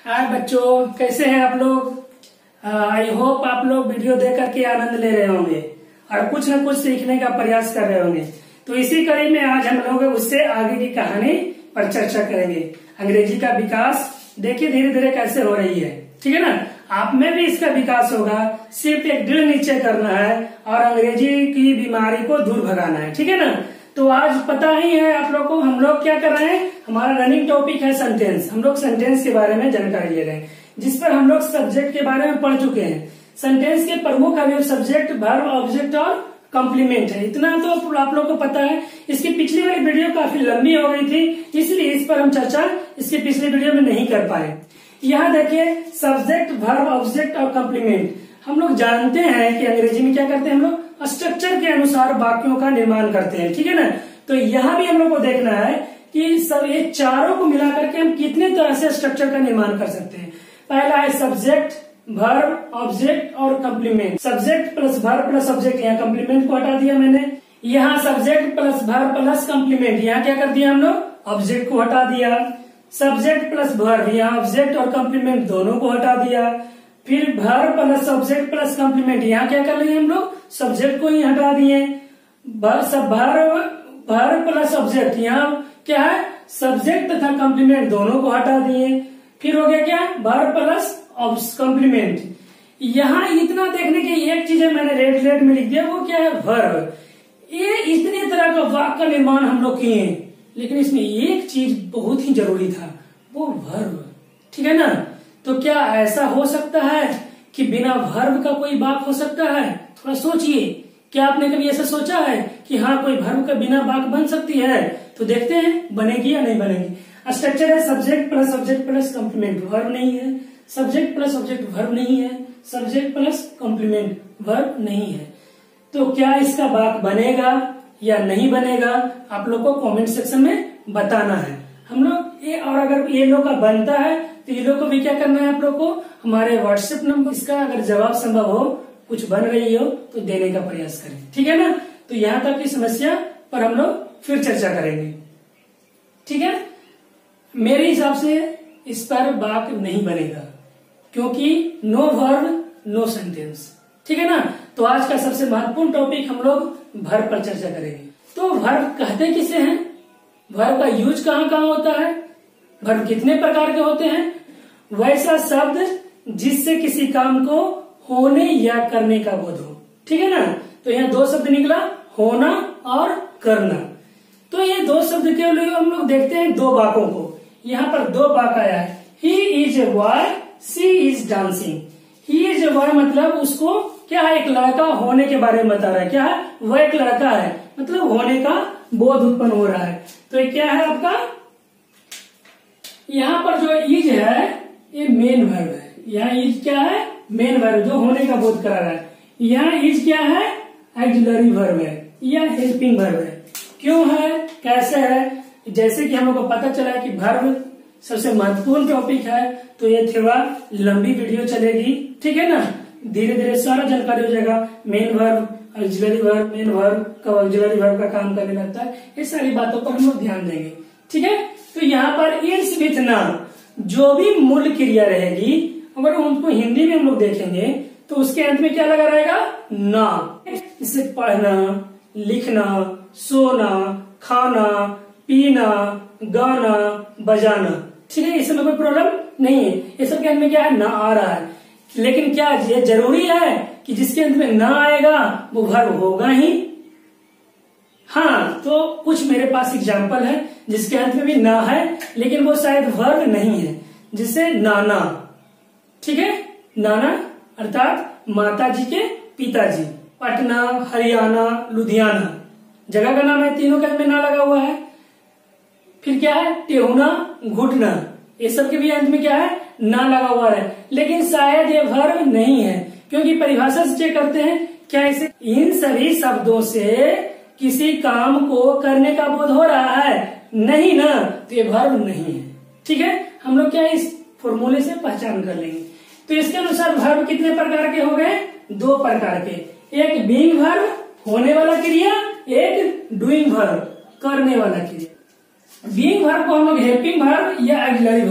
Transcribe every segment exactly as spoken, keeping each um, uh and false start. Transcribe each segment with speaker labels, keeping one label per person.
Speaker 1: हाय बच्चों, कैसे हैं आप लोग। आई होप आप लोग वीडियो देख करके आनंद ले रहे होंगे और कुछ न कुछ सीखने का प्रयास कर रहे होंगे। तो इसी कड़ी में आज हम लोग उससे आगे की कहानी पर चर्चा करेंगे। अंग्रेजी का विकास देखिए धीरे धीरे कैसे हो रही है, ठीक है ना। आप में भी इसका विकास होगा, सिर्फ एक दिल नीचे करना है और अंग्रेजी की बीमारी को दूर भगाना है, ठीक है ना। तो आज पता ही है आप लोग को हम लोग क्या कर रहे हैं, हमारा रनिंग टॉपिक है सेंटेंस। हम लोग सेंटेंस के बारे में जानकारी ले रहे हैं, जिस पर हम लोग सब्जेक्ट के बारे में पढ़ चुके हैं। सेंटेंस के प्रमुख अवयव सब्जेक्ट, वर्ब, ऑब्जेक्ट और कॉम्प्लीमेंट है। इतना तो आप लोग को पता है। इसकी पिछली वाली वीडियो काफी लंबी हो गई थी, इसलिए इस पर हम चर्चा इसके पिछले वीडियो में नहीं कर पाए। यहाँ देखिए सब्जेक्ट, वर्ब, ऑब्जेक्ट और कॉम्प्लीमेंट। हम लोग जानते हैं कि अंग्रेजी में क्या करते हैं, हम लोग स्ट्रक्चर के अनुसार वाक्यों का निर्माण करते हैं, ठीक है ना। तो यहाँ भी हम लोग को देखना है कि सब ये चारों को मिलाकर के हम कितने तरह से स्ट्रक्चर का निर्माण कर सकते हैं। पहला है सब्जेक्ट, वर्ब, ऑब्जेक्ट और complement. Subject plus verb plus object, यहाँ कॉम्प्लीमेंट को हटा दिया मैंने। यहाँ subject plus verb plus complement, यहाँ क्या कर दिया हम लोग, ऑब्जेक्ट को हटा दिया। सब्जेक्ट प्लस वर्ब, यहाँ ऑब्जेक्ट और कॉम्प्लीमेंट दोनों को हटा दिया। फिर verb plus object plus complement, यहाँ क्या कर लिए हम लोग, सब्जेक्ट को ही हटा दिए। वर्ब प्लस ऑब्जेक्ट, यहाँ क्या है, सब्जेक्ट तथा कॉम्प्लीमेंट दोनों को हटा दिए। फिर हो गया क्या, वर्ब प्लस कॉम्प्लीमेंट। यहाँ इतना देखने की एक चीज है, मैंने रेड रेड में लिख दिया, वो क्या है, वर्ब। ये इतने तरह का वाक्य का निर्माण हम लोग किए, लेकिन इसमें एक चीज बहुत ही जरूरी था, वो वर्ब, ठीक है ना। तो क्या ऐसा हो सकता है कि बिना वर्ब का कोई वाक्य हो सकता है? थोड़ा सोचिए, क्या आपने कभी ऐसा सोचा है कि हाँ कोई वर्ब का बिना वाक्य बन सकती है? तो देखते हैं बनेगी या नहीं बनेगी। स्ट्रक्चर है subject plus object plus complement, verb नहीं है। सब्जेक्ट प्लस ऑब्जेक्ट, वर्ब नहीं है। सब्जेक्ट प्लस कॉम्प्लीमेंट, वर्ब नहीं है। तो क्या इसका वाक्य बनेगा या नहीं बनेगा, आप लोग को कमेंट सेक्शन में बताना है। हम लोग ये, और अगर ये लोग का बनता है तो ये लोग को भी क्या करना है, आप लोग को हमारे व्हाट्सएप नंबर, इसका अगर जवाब संभव हो, कुछ बन रही हो तो देने का प्रयास करें, ठीक है ना। तो यहाँ तक की समस्या पर हम लोग फिर चर्चा करेंगे, ठीक है। मेरे हिसाब से इस पर वाक्य नहीं बनेगा, क्योंकि नो वर्ब नो सेंटेंस, ठीक है ना। तो आज का सबसे महत्वपूर्ण टॉपिक हम लोग वर्ब पर चर्चा करेंगे। तो वर्ब कहते किसे हैं, वर्ब का यूज कहाँ कहाँ होता है, वर्ब कितने प्रकार के होते हैं। वैसा शब्द जिससे किसी काम को होने या करने का बोध हो, ठीक है ना। तो यहाँ दो शब्द निकला, होना और करना। तो ये दो शब्द के लिए हम लोग देखते हैं दो वाक्यों को। यहाँ पर दो वाक्य आया है, he is a boy, she is dancing. He is a boy मतलब उसको क्या है, एक लड़का होने के बारे में बता रहा है। क्या है, वह एक लड़का है, मतलब होने का बोध उत्पन्न हो रहा है। तो ये क्या है आपका, यहाँ पर जो इज है ये मेन वर्ब है। यहाँ इज क्या है, मेन वर्ब जो होने का बोध करा रहा है। यहाँ इज क्या है, ऑक्सिलरी वर्ब है या हेल्पिंग वर्ब है। क्यों है, कैसे है, जैसे कि हम लोग को पता चला है कि वर्ब सबसे महत्वपूर्ण टॉपिक है, तो ये थोड़ा लंबी वीडियो चलेगी, ठीक है ना। धीरे धीरे सारा जानकारी हो जाएगा। Main verb, auxiliary verb, main verb कब ऑक्सिलरी वर्ब का काम करने लगता है, ये सारी बातों पर हम लोग ध्यान देंगे, ठीक है। तो यहाँ पर इज विथ ना, जो भी मूल क्रिया रहेगी, अगर उनको हिंदी में हम लोग देखेंगे तो उसके अंत में क्या लगा रहेगा, ना। इसे पढ़ना, लिखना, सोना, खाना, पीना, गाना, बजाना, ठीक है, इसमें कोई प्रॉब्लम नहीं है। ये सब के अंत में क्या है, ना आ रहा है। लेकिन क्या ये जरूरी है कि जिसके अंत में ना आएगा वो वर्ब होगा ही? हाँ, तो कुछ मेरे पास एग्जाम्पल है जिसके अंत में भी ना है, लेकिन वो शायद वर्ब नहीं है, जिसे नाना, ठीक है, नाना अर्थात माता जी के पिताजी। पटना, हरियाणा, लुधियाना, जगह का नाम है, तीनों के अंत में ना लगा हुआ है। फिर क्या है, टेहुना, घुटना, ये सब के भी अंत में क्या है, ना लगा हुआ है। लेकिन शायद ये वर्ब नहीं है, क्योंकि परिभाषा से चेक करते हैं, क्या इसे इन सभी शब्दों से किसी काम को करने का बोध हो रहा है, नहीं ना, तो ये वर्ब नहीं है, ठीक है। हम लोग क्या इस फॉर्मूले से पहचान कर लेंगे। तो इसके अनुसार वर्ब कितने प्रकार के हो गए, दो प्रकार के। एक बीइंग वर्ब, होने वाला क्रिया, एक डूइंग वर्ब, करने वाला क्रिया। बीइंग वर्ब को हम लोग हेल्पिंग वर्ब या ऑक्सिलरी वर्ब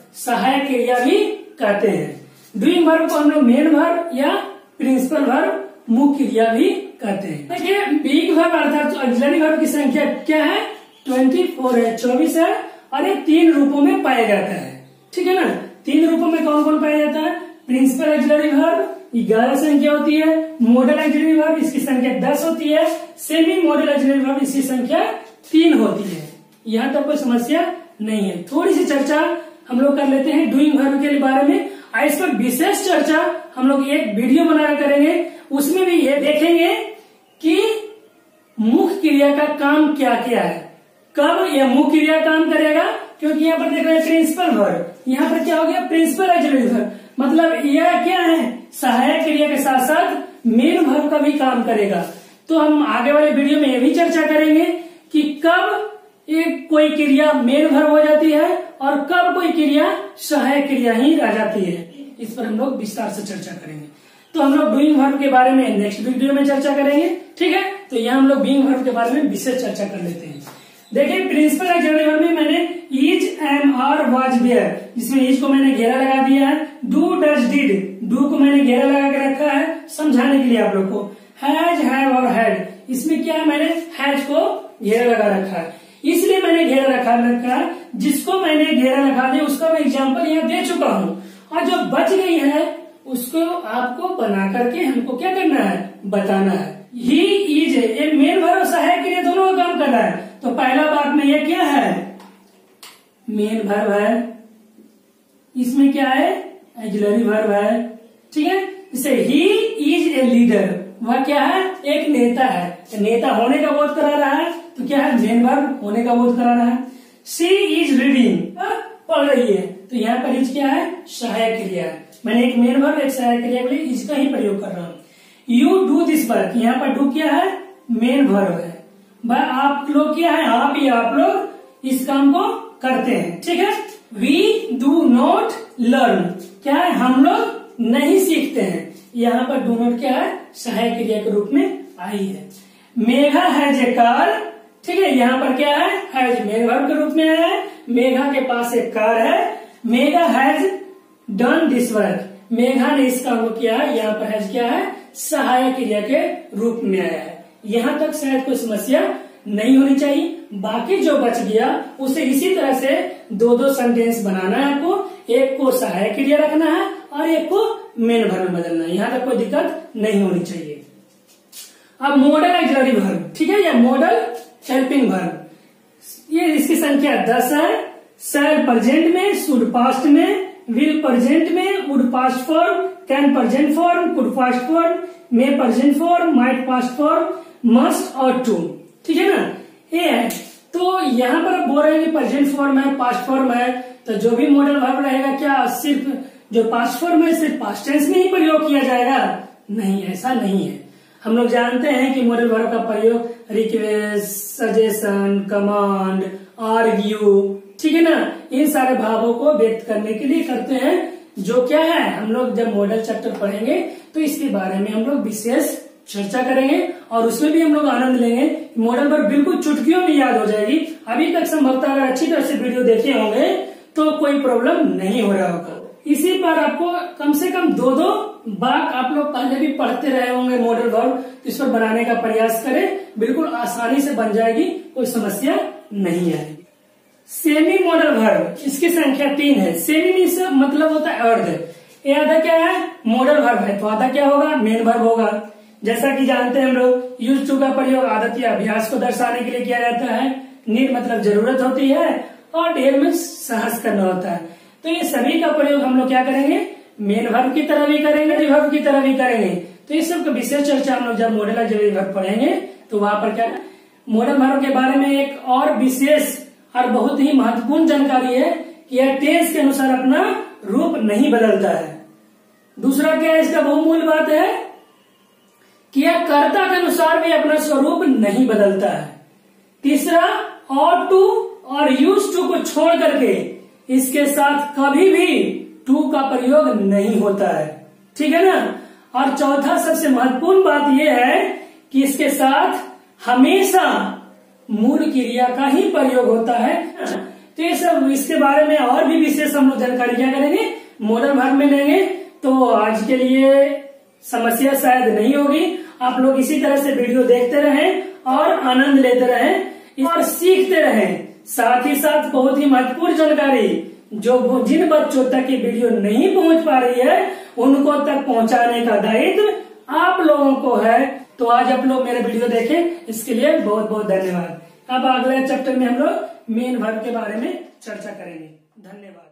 Speaker 1: सहायक क्रिया भी कहते हैं। डूइंग वर्ब को हम लोग मेन वर्ब या प्रिंसिपल वर्ब, मुख्य क्रिया भी कहते हैं। देखिए बीइंग वर्ब अर्थात ऑक्सिलरी वर्ब की संख्या क्या है, चौबीस है, चौबीस है, और ये तीन रूपों में पाया जाता है। ठीक है ना, तीन रूपों में कौन कौन पाया जाता है, प्रिंसिपल ऑक्सिलरी वर्ब ग्यारह संख्या होती है, मॉडल ऑक्सिलरी वर्ब इसकी संख्या दस होती है, सेमी मॉडल ऑक्सिलरी वर्ब इसकी संख्या तीन होती है। यहाँ तक कोई समस्या नहीं है। थोड़ी सी चर्चा हम लोग कर लेते हैं डूइंग वर्ब के बारे में, और इस पर विशेष चर्चा हम लोग एक वीडियो बनाकर करेंगे। उसमें भी ये देखेंगे कि मुख्य क्रिया का काम क्या क्या है, कब यह मुख्य क्रिया काम करेगा, क्योंकि यहाँ पर देख रहे हैं प्रिंसिपल वर्ब, यहाँ पर क्या हो गया प्रिंसिपल ऑक्सिलरी वर्ब, मतलब यह क्या है सहायक क्रिया के साथ साथ मेन वर्ब का भी काम करेगा। तो हम आगे वाले वीडियो में यह भी चर्चा करेंगे कि कब एक कोई क्रिया मेन वर्ब हो जाती है और कब कोई क्रिया सहायक क्रिया ही रह जाती है। इस पर हम लोग विस्तार से चर्चा करेंगे। तो हम लोग डूइंग वर्ब के बारे में नेक्स्ट वीडियो में चर्चा करेंगे। ठीक है, तो यहाँ हम लोग बीइंग वर्ब के बारे में विशेष चर्चा कर लेते हैं। देखिए प्रिंसिपल ऑक्सिलरी वर्ब में मैंने is, am, are, was, were, जिसमें इज को मैंने घेरा लगा दिया है, डू, डज, डिड, डू को मैंने घेरा लगा के रखा है समझाने के लिए आप लोग को, हैज, हैव और हैड, इसमें क्या है मैंने हैज को घेरा लगा रखा है, इसलिए मैंने घेरा रखा रखा है। जिसको मैंने घेरा रखा दिया उसका मैं एग्जाम्पल यहाँ दे चुका हूँ, और जो बच गई है उसको आपको बना करके हमको क्या करना है, बताना है। ही, इज, ये मेन वर्ब और सहायक क्रिया दोनों का काम कर रहा है। तो पहला बात में ये क्या है, मेन वर्ब है, इसमें क्या है ऑक्सिलरी वर्ब है। ठीक है, जैसे ही इज ए लीडर, वह क्या है एक नेता है, नेता होने का बोध करा रहा है, तो क्या है मेन वर्ब होने का बोध करा रहा है। शी इज रीडिंग, पढ़ रही है, तो यहाँ पर इज क्या है सहायक क्रिया है। मैंने एक मेन वर्ब एक सहायक क्रिया के लिए इज का ही प्रयोग कर रहा हूँ। यू डू दिस वर्क, यहाँ पर डू क्या है मेन वर्ब है, भाई आप लोग क्या है आप ही आप लोग इस काम को करते हैं। ठीक है, वी डू नॉट लर्न, क्या है हम लोग नहीं सीखते हैं, यहाँ पर डू नॉट क्या है सहायक क्रिया के रूप में आई है। मेघा हैज ए कार, ठीक है, यहाँ पर क्या है हैज मेन वर्ब के रूप में आया है, मेघा के पास एक कार है। Megha has done this work, Megha ने इस काम को किया है, यहाँ पर हैज क्या है सहायक क्रिया के रूप में आया है। यहाँ तक शायद कोई समस्या नहीं होनी चाहिए। बाकी जो बच गया उसे इसी तरह से दो दो सेंटेंस बनाना है आपको, एक को सहायक क्रिया रखना है और एक को मेन वर्ब में बदलना है। यहाँ तक कोई दिक्कत नहीं होनी चाहिए। अब मॉडल ऑक्सिलरी वर्ब, ठीक है, या मॉडल हेल्पिंग वर्ब, ये इसकी संख्या दस है। शैल प्रेजेंट में, शुड पास्ट में, विल प्रेजेंट में, would past form, can present form, could past form, may present form, might past form, must और टू। ठीक है ना, ये है। तो यहाँ पर बोल रहे हैं कि प्रेजेंट फॉर्म है, पास्ट फॉर्म है, तो जो भी मॉडल वर्ब रहेगा क्या सिर्फ जो पास्ट फॉर्म है सिर्फ पास्ट टेंस में ही प्रयोग किया जाएगा? नहीं, ऐसा नहीं है। हम लोग जानते हैं कि मॉडल वर्ब का प्रयोग रिक्वेस्ट, सजेशन, कमांड, आर्ग्यू, ठीक है ना, इन सारे भावों को व्यक्त करने के लिए करते हैं। जो क्या है हम लोग जब मॉडल चैप्टर पढ़ेंगे तो इसके बारे में हम लोग विशेष चर्चा करेंगे और उसमें भी हम लोग आनंद लेंगे। मॉडल वर्ब बिल्कुल चुटकियों में याद हो जाएगी। अभी तक संभवतः अगर अच्छी तरह से वीडियो देखे होंगे तो कोई प्रॉब्लम नहीं हो रहा होगा। इसी पर आपको कम से कम दो दो बार आप लोग पहले भी पढ़ते रहे होंगे मॉडल वर्ब, इस पर बनाने का प्रयास करें, बिल्कुल आसानी से बन जाएगी, कोई समस्या नहीं आएगी। सेमी मॉडल वर्ब, इसकी संख्या तीन है। सेमी मीन्स मतलब होता है अर्ध, ये आधा क्या है मॉडल वर्ब है, तो आधा क्या होगा मेन वर्ब होगा। जैसा कि जानते हैं हम लोग यूज टू का प्रयोग आदत या अभ्यास को दर्शाने के लिए किया जाता है। नीड मतलब जरूरत होती है और डेयर में साहस करना होता है। तो ये सभी का प्रयोग हम लोग क्या करेंगे मेन वर्ब की तरह भी करेंगे, वर्ब की तरह भी करेंगे। तो इस सब का विशेष चर्चा हम लोग जब मॉडल ऑक्सिलरी वर्ब पढ़ेंगे तो वहां पर क्या है मॉडल वर्ब के बारे में एक और विशेष और बहुत ही महत्वपूर्ण जानकारी है कि यह टेंस के अनुसार अपना रूप नहीं बदलता है। दूसरा क्या है इसका बहुमूल्य बात है कि यह कर्ता के अनुसार भी अपना स्वरूप नहीं बदलता है। तीसरा ऑट टू और यूज टू को छोड़ करके इसके साथ कभी भी टू का प्रयोग नहीं होता है, ठीक है ना। और चौथा सबसे महत्वपूर्ण बात यह है कि इसके साथ हमेशा मूल क्रिया का ही प्रयोग होता है। तो ये सब इसके बारे में और भी विशेष हम लोग जानकारी क्या करेंगे, मॉडल वर्ब में लेंगे। तो आज के लिए समस्या शायद नहीं होगी। आप लोग इसी तरह से वीडियो देखते रहें और आनंद लेते रहें और सीखते रहें। साथ ही साथ बहुत ही महत्वपूर्ण जानकारी जो जिन बच्चों तक ये वीडियो नहीं पहुंच पा रही है उनको तक पहुंचाने का दायित्व आप लोगों को है। तो आज आप लोग मेरे वीडियो देखें, इसके लिए बहुत बहुत धन्यवाद। अब अगले चैप्टर में हम लोग मेन वर्ब के बारे में चर्चा करेंगे। धन्यवाद।